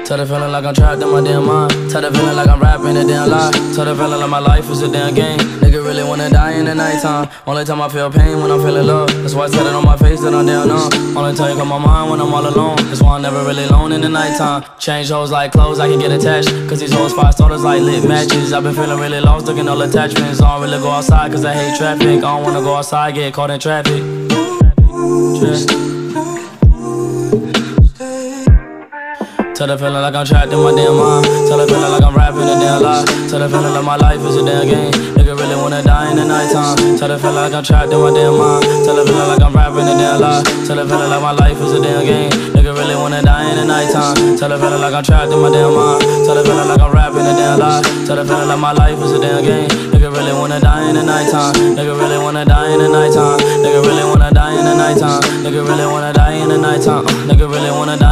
Tell the feeling like I'm trapped in my damn mind. Tell the feeling like I'm rapping a damn lie. Tell the feeling like my life is a damn game. Nigga really wanna die in the nighttime. Only time I feel pain when I'm feeling love. That's why I said it on my face that I'm down on. Only time you come my mind when I'm all alone. That's why I'm never really alone in the nighttime. Change hoes like clothes, I can get attached. Cause these hoes 5 starters like lit matches. I've been feeling really lost, looking all attachments. I don't really go outside cause I hate traffic. I don't wanna go outside, get caught in traffic. Tell the feeling like I'm trapped in my damn mind. Tell the feeling like I'm rapping a damn lie. Tell the feeling like my life is a damn game. Nigga really wanna die in the nighttime. Tell the feeling like I'm trapped in my damn mind. Tell the feeling like I'm rapping a damn lie. Tell the feeling like my life is a damn game. Nigga really wanna die in the nighttime. Tell the feeling like I'm trapped in my damn mind. Tell the feeling like I'm rapping a damn lie. Tell the feeling like my life is a damn game. Nigga really wanna die in the nighttime. Nigga really wanna die in the nighttime. Nigga really wanna die in the nighttime. Nigga really wanna die in the nighttime. Nigga really wanna die.